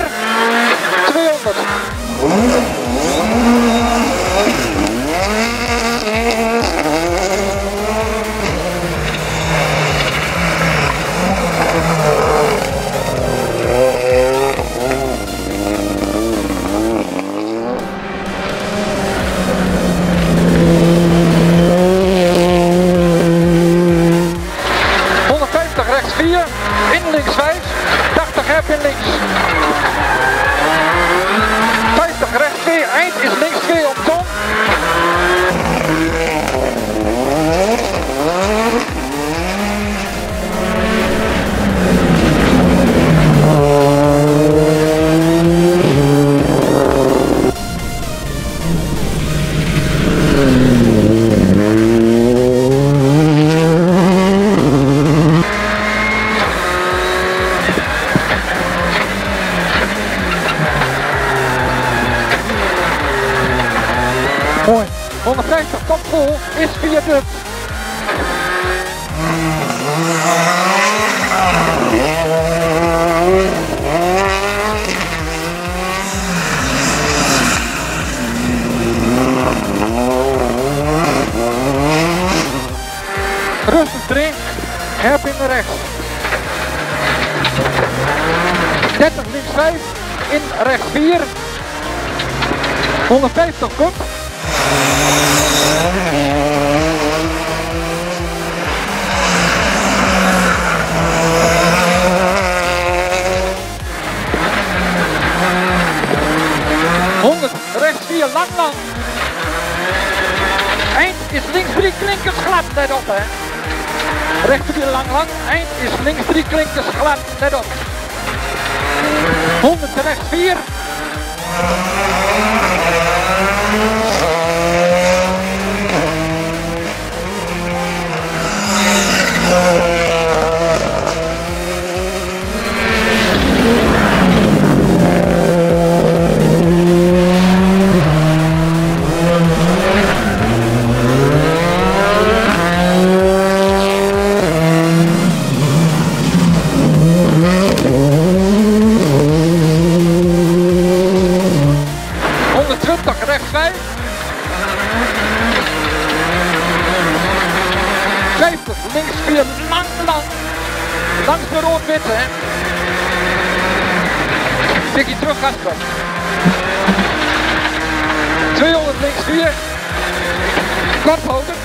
200. Rechts 4, in links 5, 80 hairpin links. 50 rechts 2, eind is links 2 op ton. Mooi. 150 top vol is viaduct. Rustig erin, hairpin naar rechts. 30 links 5, in rechts 4. 150 komt. Rechts 4, lang. Eind is links 3 klinkers glad, let op hè. Rechts 4, lang. Eind is links 3 klinkers glad, let op. 100 rechts 4. Rechts 5. 50, links 4, lang. Langs de rood-wit hè. Tikkie terug, Gasper. 200 links 4. Kort houden.